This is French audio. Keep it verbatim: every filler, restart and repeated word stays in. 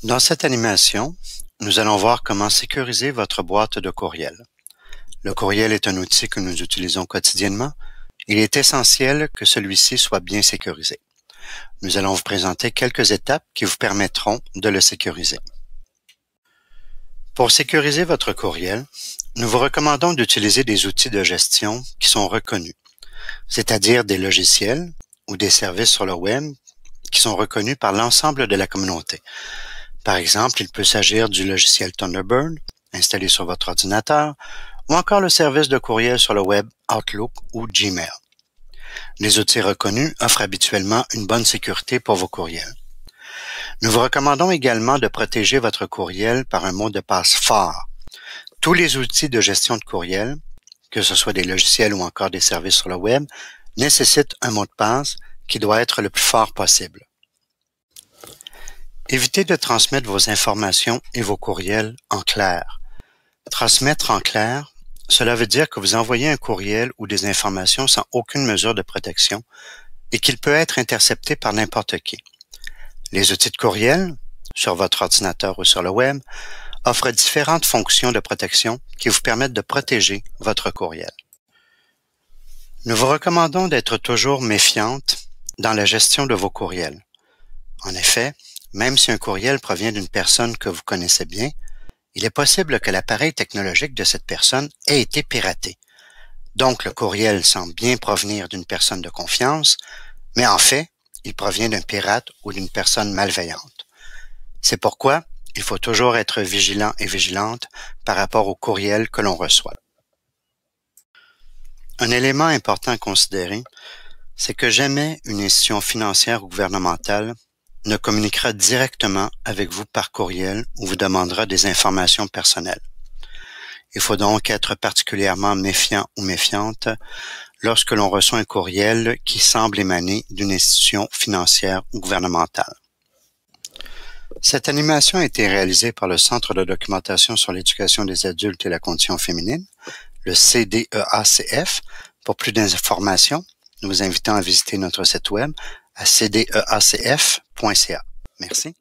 Dans cette animation, nous allons voir comment sécuriser votre boîte de courriel. Le courriel est un outil que nous utilisons quotidiennement. Il est essentiel que celui-ci soit bien sécurisé. Nous allons vous présenter quelques étapes qui vous permettront de le sécuriser. Pour sécuriser votre courriel, nous vous recommandons d'utiliser des outils de gestion qui sont reconnus, c'est-à-dire des logiciels ou des services sur le web qui sont reconnus par l'ensemble de la communauté. Par exemple, il peut s'agir du logiciel Thunderbird, installé sur votre ordinateur, ou encore le service de courriel sur le web Outlook ou Gmail. Les outils reconnus offrent habituellement une bonne sécurité pour vos courriels. Nous vous recommandons également de protéger votre courriel par un mot de passe fort. Tous les outils de gestion de courriel, que ce soit des logiciels ou encore des services sur le web, nécessitent un mot de passe qui doit être le plus fort possible. Évitez de transmettre vos informations et vos courriels en clair. Transmettre en clair, cela veut dire que vous envoyez un courriel ou des informations sans aucune mesure de protection et qu'il peut être intercepté par n'importe qui. Les outils de courriel, sur votre ordinateur ou sur le web, offrent différentes fonctions de protection qui vous permettent de protéger votre courriel. Nous vous recommandons d'être toujours méfiante dans la gestion de vos courriels. En effet, même si un courriel provient d'une personne que vous connaissez bien, il est possible que l'appareil technologique de cette personne ait été piraté. Donc, le courriel semble bien provenir d'une personne de confiance, mais en fait, il provient d'un pirate ou d'une personne malveillante. C'est pourquoi il faut toujours être vigilant et vigilante par rapport au courriel que l'on reçoit. Un élément important à considérer, c'est que jamais une institution financière ou gouvernementale ne communiquera directement avec vous par courriel ou vous demandera des informations personnelles. Il faut donc être particulièrement méfiant ou méfiante lorsque l'on reçoit un courriel qui semble émaner d'une institution financière ou gouvernementale. Cette animation a été réalisée par le Centre de documentation sur l'éducation des adultes et la condition féminine, le C D E A C F. Pour plus d'informations, nous vous invitons à visiter notre site web à c d e a c f point c a. Merci.